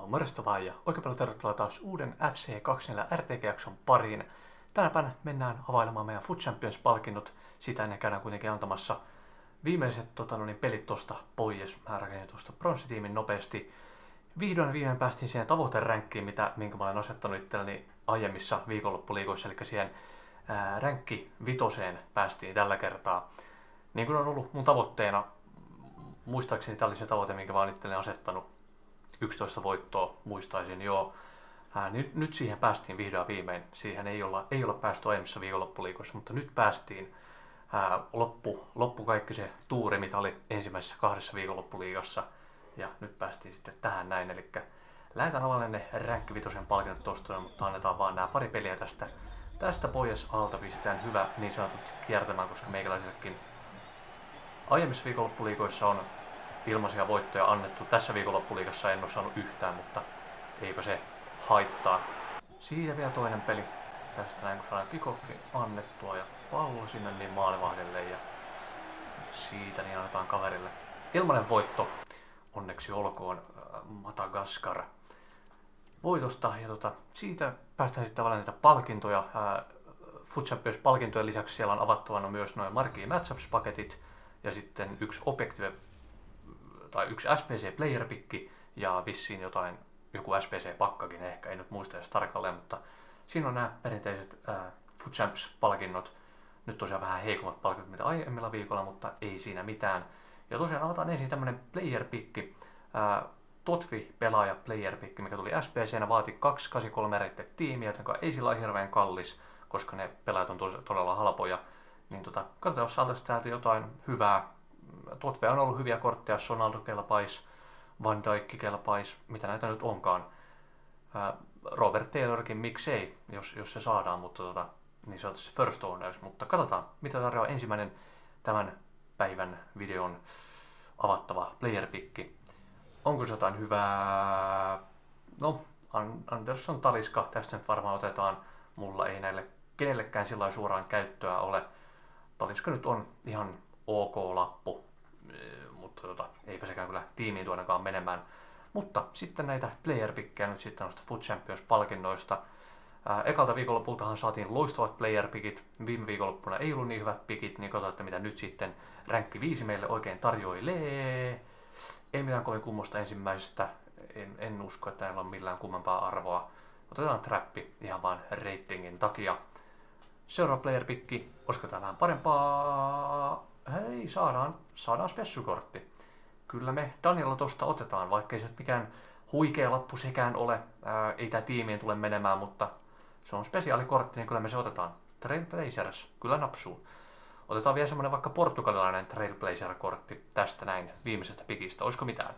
Morjesta vaan ja oikein paljon tervetuloa taas uuden FC24 RTG-jakson pariin. Tänäpänä mennään availemaan meidän Foot Champions-palkinnot. Sitä ennen käydään kuitenkin antamassa viimeiset pelit tosta pois. Mä rakennin tuosta pronssitiimin nopeasti. Vihdoin viimein päästiin siihen tavoiteränkkiin, minkä mä olen asettanut itselleni aiemmissa viikonloppuliikoissa, eli siihen ränkki vitoseen päästiin tällä kertaa. Niin kuin on ollut mun tavoitteena, muistaakseni tämä oli se tavoite, minkä mä olen itselleni asettanut. 11 voittoa muistaisin, joo. Nyt siihen päästiin vihdoin viimein. Siihen ei olla päästy aiemmissa viikonloppuliikoissa, mutta nyt päästiin. Loppu kaikki se tuuri, mitä oli ensimmäisessä 2 viikonloppuliigassa. Ja nyt päästiin sitten tähän näin. Eli lähdetään avaamaan ne ränkki vitosen palkinnot tosta, mutta annetaan vaan nämä pari peliä tästä pois alta. Pistetään hyvä niin sanotusti kiertämään, koska meikäläisellekin aiemmissa viikonloppuliikoissa on ilmaisia voittoja annettu. Tässä viikonloppuliigassa en ole saanut yhtään, mutta eipä se haittaa. Siitä vielä toinen peli. Tästä näin kun saadaan kickoffi annettua ja pallo sinne niin maalivahdelle ja siitä niin annetaan kaverille. Ilmainen voitto. Onneksi olkoon Madagaskar voitosta ja siitä päästään sitten avaamaan niitä palkintoja. Foot Champions -palkintojen lisäksi siellä on avattavana myös noin Marquee Matchups-paketit ja sitten yksi Objective tai yksi SPC Player Pick ja vissiin joku SPC-pakkakin ehkä, en nyt muista edes tarkalleen, mutta siinä on nämä perinteiset Foot Champs-palkinnot. Nyt tosiaan vähän heikommat palkinnot mitä aiemmilla viikolla, mutta ei siinä mitään. Ja tosiaan avataan ensin tämmönen Player Pick, Totvi-pelaaja Player Pick, mikä tuli SPC:nä, vaati 283 reitte tiimiä, joten ei sillä ole hirveän kallis, koska ne pelaajat on todella halpoja. Niin katsotaan, jos saataisiin täältä jotain hyvää. Totve on ollut hyviä kortteja, Ronaldo kelpais, Van Dijk kelpais, mitä näitä nyt onkaan. Robert Taylorkin, miksei, jos se saadaan, mutta niin se on se first owners. Mutta katsotaan, mitä tarjoaa ensimmäinen tämän päivän videon avattava player pick. Onko se jotain hyvää? No, Anderson Talisca, tästä nyt varmaan otetaan. Mulla ei näille kenellekään sillä suoraan käyttöä ole. Talisca nyt on ihan ok lappu, mutta eipä sekään kyllä tiimiin tuonnakaan menemään. Mutta sitten näitä player pickejä nyt sitten noista Foot Champions-palkinnoista. Ekalta viikonlopultahan saatiin loistavat player pickit. Viime viikonloppuna ei ollut niin hyvät pickit, niin katsotaan, että mitä nyt sitten ränkki 5 meille oikein tarjoilee. Ei mitään kovin kummosta ensimmäisestä. En usko, että näillä on millään kummempaa arvoa. Otetaan trappi ihan vaan ratingin takia. Seuraava player pick. Olisiko tää vähän parempaa? Hei, saadaan spessukortti. Kyllä me Daniella tosta otetaan, vaikka ei se nyt mikään huikea lappu sekään ole. Ei tää tiimiin tule menemään, mutta se on spesiaalikortti, niin kyllä me se otetaan. Trailblazers, kyllä napsuu. Otetaan vielä semmonen vaikka portugalilainen Trailblazer-kortti tästä näin viimeisestä pikistä. Olisiko mitään?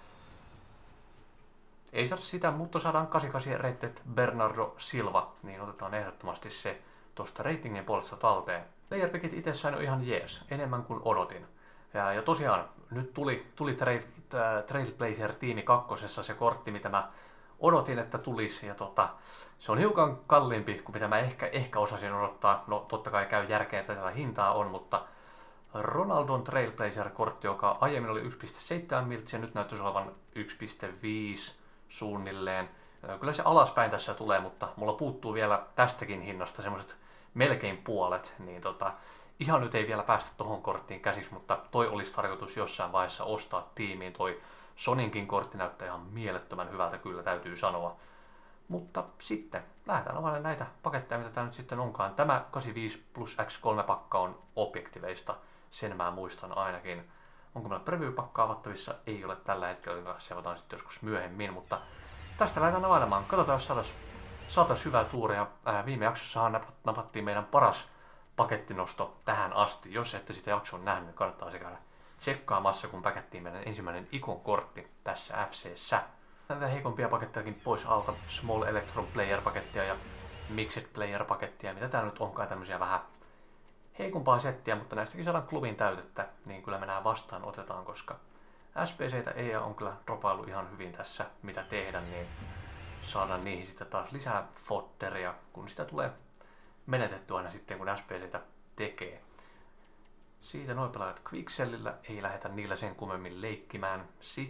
Ei saada sitä, mutta saadaan 88 rated Bernardo Silva, niin otetaan ehdottomasti se tosta ratingin puolesta talteen. Player pickit itsessään on ihan jees, enemmän kuin odotin. Ja tosiaan, nyt tuli Trailblazer tiimi kakkosessa se kortti, mitä mä odotin, että tulisi. Ja se on hiukan kalliimpi kuin mitä mä ehkä osasin odottaa. No totta kai käy järkeä, että tällä hintaa on, mutta Ronaldon Trailblazer-kortti, joka aiemmin oli 1,7 miltsiä, nyt näyttäisi olevan 1,5 suunnilleen. Kyllä se alaspäin tässä tulee, mutta mulla puuttuu vielä tästäkin hinnasta semmoiset melkein puolet, niin ihan nyt ei vielä päästä tohon korttiin käsiksi, mutta toi olisi tarkoitus jossain vaiheessa ostaa tiimiin. Toi Soninkin kortti näyttää ihan mielettömän hyvältä, kyllä täytyy sanoa. Mutta sitten lähdetään availemaan näitä paketteja, mitä tää nyt sitten onkaan. Tämä 85 plus X3 pakka on Objectiveista, sen mä muistan ainakin. Onko meillä preview-pakka avattavissa? Ei ole tällä hetkellä, jonka seurataan sitten joskus myöhemmin, mutta tästä lähdetään availemaan. Katsotaan, jos saataisiin hyvää tuuria. Viime jaksossahan napattiin meidän paras pakettinosto tähän asti. Jos ette sitä jakson nähnyt, niin kannattaa se käydä tsekkaamassa, kun pakettiin meidän ensimmäinen Icon-kortti tässä FC:ssä. Näitä heikompia pakettejakin pois alta. Small Electron Player-pakettia ja Mixed Player-pakettia. Mitä täällä nyt onkaan, tämmöisiä vähän heikompaa settiä, mutta näistäkin saadaan klubin täytettä, niin kyllä me nämä vastaan otetaan, koska SPC:tä ei on kyllä dropailu ihan hyvin tässä, mitä tehdä, niin saadaan niihin sitten taas lisää fotteria, kun sitä tulee menetetty aina sitten, kun SPC:tä tekee. Siitä noin pelaajat Quickcellillä, ei lähdetä niillä sen kummemmin leikkimään. Sitten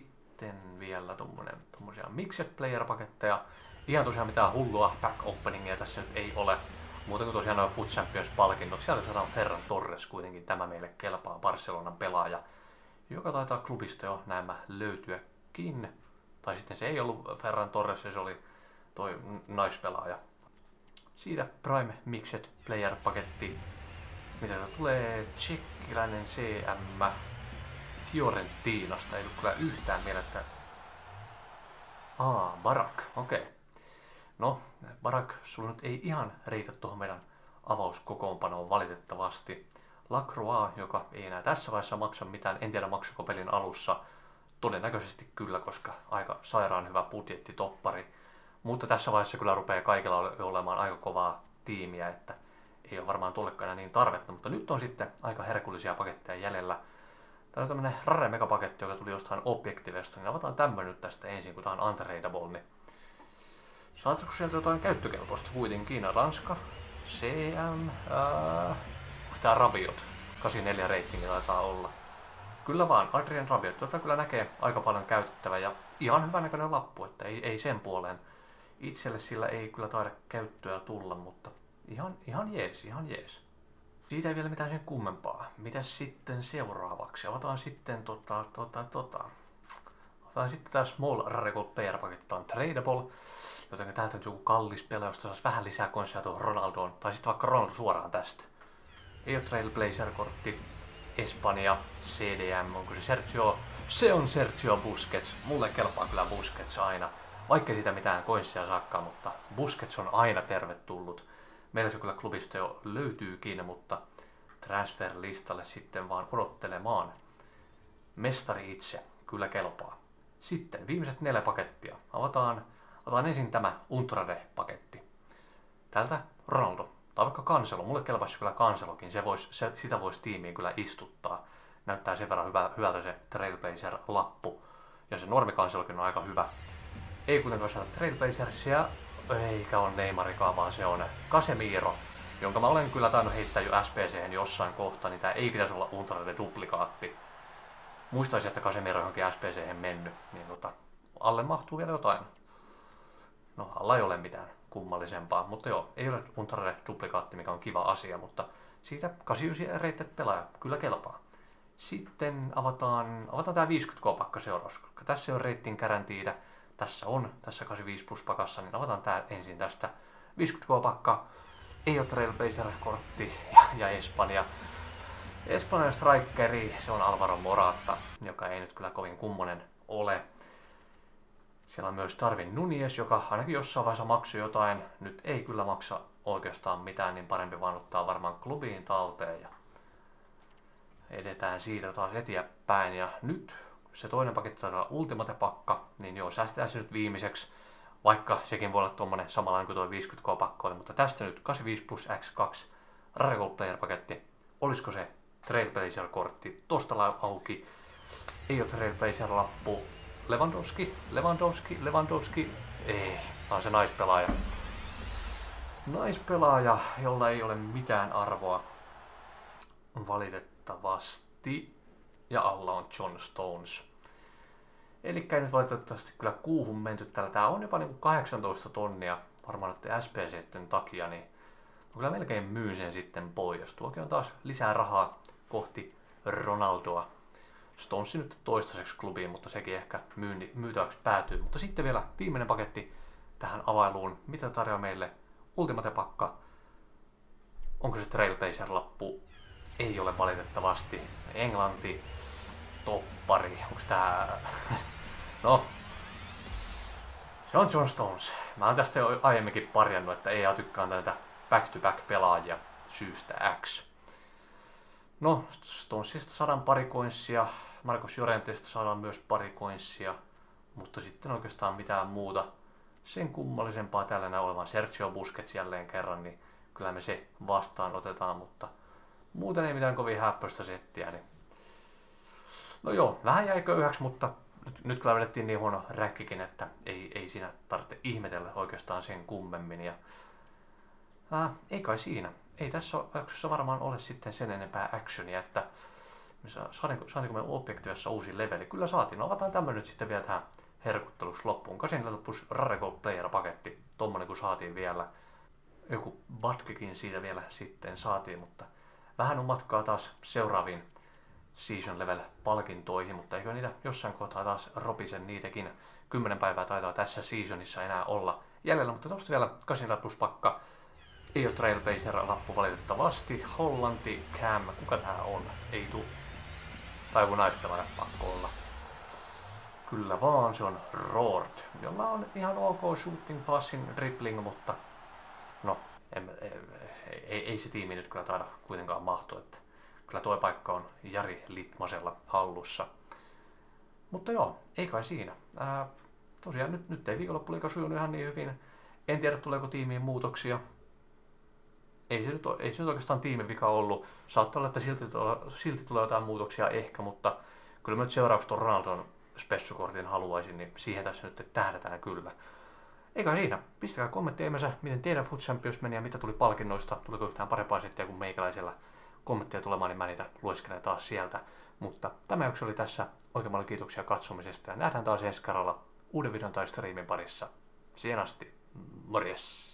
sitten vielä tommosia Mixed Player-paketteja. Ihan tosiaan mitään hullua back-openingia tässä nyt ei ole. Muuten kuin tosiaan noin Foot Champions-palkinnot. Sieltä saadaan Ferran Torres kuitenkin, tämä meille kelpaa, Barcelonan pelaaja, joka taitaa klubista jo näemmä löytyäkin. Tai sitten se ei ollut Ferran Torres, se oli toi naispelaaja. Siitä Prime Mixed Player-paketti. Mitä tulee tsekkiläinen CM Fiorentinasta, ei ollut kyllä yhtään mielettä. Barak, okei. No, Barak, sulla nyt ei ihan riitä tuohon meidän avauskokoonpanoon valitettavasti. Lacroix, joka ei enää tässä vaiheessa maksa mitään, en tiedä maksuko pelin alussa. Todennäköisesti kyllä, koska aika sairaan hyvä budjettitoppari. Mutta tässä vaiheessa kyllä rupeaa kaikilla olemaan aika kovaa tiimiä, että ei ole varmaan tullekaan enää niin tarvetta. Mutta nyt on sitten aika herkullisia paketteja jäljellä. Täällä on tämmönen Rare Megapaketti, joka tuli jostain Objektivesta, niin avataan tämmönen nyt tästä ensin, kun tää on untradeable, niin saatko sieltä jotain käyttökelpoista kuitenkin? Ranska, CM, onko tää Rabiot? 84 ratingi taitaa olla. Kyllä vaan, Adrien Rabiot, jota kyllä näkee aika paljon käytettävää ja ihan hyvän näköinen lappu, että ei sen puoleen. Itselle sillä ei kyllä taida käyttöä tulla, mutta ihan jees. Siitä ei vielä mitään sen kummempaa. Mitäs sitten seuraavaksi? Avataan sitten Avataan sitten tää Small Rare Gold Player-paketti. Tää on tradable, joten täältä on joku kallis pelaaja, josta saisi vähän lisää konssia tuohon Ronaldoon. Tai sitten vaikka Ronaldo suoraan tästä. Ei ole Trailblazer-kortti. Espanja, CDM, onko se Sergio? Se on Sergio Busquets. Mulle kelpaa kyllä Busquets aina. Vaikka siitä mitään koinssia saakkaan, mutta Busquets on aina tervetullut. Meillä se kyllä klubista jo löytyykin, mutta transfer-listalle sitten vaan odottelemaan. Mestari itse, kyllä kelpaa. Sitten viimeiset 4 pakettia. Avataan ensin tämä Untrade-paketti. Täältä Ronaldo. Tai vaikka Cancelo. Mulle kelpaisi kyllä Cancelokin. Sitä voisi tiimiin kyllä istuttaa. Näyttää sen verran hyvältä se Trailblazer-lappu. Ja se normi Cancelokin on aika hyvä. Ei kuitenkaan saada Trailblazersia. Eikä ole Neymarikaan, vaan se on Casemiro, jonka mä olen kyllä tainnut heittää jo SPC:hen jossain kohtaa, niin tää ei pitäisi olla Untrade-duplikaatti. Muistaisin, että Casemiro johonkin SPC:hen mennyt, niin alle mahtuu vielä jotain. No, alla ei ole mitään kummallisempaa, mutta joo, ei ole Untrade-duplikaatti, mikä on kiva asia, mutta siitä 89 rated pelaaja kyllä kelpaa. Sitten avataan tää 50k-pakka seuraavaksi, koska tässä on rating guaranteed. Tässä 85 plus pakassa, niin avataan tää ensin tästä 50k-pakka. Ei ole Trailblazer-kortti ja Espanja. Espanjan strikeri, se on Alvaro Morata, joka ei nyt kyllä kovin kummonen ole. Siellä on myös Darwin Núñez, joka ainakin jossain vaiheessa maksoi jotain. Nyt ei kyllä maksa oikeastaan mitään, niin parempi vaan ottaa varmaan klubiin talteen. Ja edetään siitä taas eteenpäin. Ja nyt se toinen paketti on Ultimate-pakka, niin joo, säästetään se nyt viimeiseksi, vaikka sekin voi olla tommonen samanlainen kuin tuo 50k-pakko oli, mutta tästä nyt 85 plus X2 Rare Gold Player-paketti. Olisiko se Trailblazer-kortti? Tosta auki. Ei ole Trailblazer-lappu. Lewandowski. Ei, tää on se naispelaaja. Naispelaaja, jolla ei ole mitään arvoa. Valitettavasti. Ja alla on John Stones. Elikkä ei nyt valitettavasti kyllä kuuhun menty täällä. Tää on jopa niinku 18 tonnia varmaan noiden SPC:tten takia, niin kyllä melkein myyn sen sitten pois. Tuokin on taas lisää rahaa kohti Ronaldoa. Stones nyt toistaiseksi klubiin, mutta sekin ehkä myytäväksi päätyy. Mutta sitten vielä viimeinen paketti tähän availuun. Mitä tarjoaa meille? Ultimate-pakka. Onko se Trailblazer-lappu? Ei ole valitettavasti. Englanti. Toppari. Onks tää... No. Se on John Stones. Mä oon tästä jo aiemminkin parjannut, että ei tykkään näitä back-to-back pelaajia syystä X. No, Stonesista saadaan pari koinssia. Marcos Llorentesta saadaan myös pari koinssia. Mutta sitten oikeastaan mitään muuta sen kummallisempaa tällä olevan Sergio Busquets jälleen kerran, niin kyllä me se vastaan otetaan, mutta muuten ei mitään kovin häppöistä settiä. Niin... No joo, vähän jäi köyhäksi, mutta nyt kyllä vedettiin niin huono räkkikin, että ei siinä tarvitse ihmetellä oikeastaan sen kummemmin. Ja, ei kai siinä. Ei tässä jaksossa varmaan ole sitten sen enempää actionia, että Saatiinko me Objectivessa uusi leveli? Kyllä saatiin. No avataan tämmönen nyt sitten vielä tähän herkuttelussa loppuun. 8 plus Rare Gold Player paketti. Tommonen kun saatiin vielä. Joku batkekin siitä vielä sitten saatiin, mutta vähän on matkaa taas seuraaviin Season Level -palkintoihin, mutta eikö niitä jossain kohtaa taas ropisen niitäkin. 10 päivää taitaa tässä seasonissa enää olla jäljellä, mutta tosta vielä 8 plus pakka. Ei ole Trailblazer-lappu valitettavasti. Hollanti, Cam, kuka tää on? Ei tuu. Tai joku naistavainen pakko olla. Kyllä vaan, se on Roord, jolla on ihan ok shooting, passing, dribbling, mutta no, ei se tiimi nyt kyllä taida kuitenkaan mahtua, että kyllä tuo paikka on Jari Litmasella hallussa. Mutta joo, ei kai siinä. Tosiaan nyt ei viikonloppuliiga sujunut ihan niin hyvin. En tiedä tuleeko tiimiin muutoksia. Ei se nyt oikeastaan tiimin vika ollut. Saattaa olla, että silti tulee jotain muutoksia ehkä, mutta kyllä mä nyt seuraavaksi tuon Ronaldon spessukortin haluaisin, niin siihen tässä nyt tähdätään kyllä. Eikä siinä. Pistäkää kommenttia ihmeessä, miten teidän Foot Champions meni ja mitä tuli palkinnoista. Tuliko yhtään parempaa sitten kuin meikäläisellä kommentteja tulemaan, niin mä niitä lueskelen taas sieltä. Mutta tämä jakso oli tässä. Oikein paljon kiitoksia katsomisesta ja nähdään taas ensi kerralla uuden videon tai striimin parissa. Siihen asti, morjes!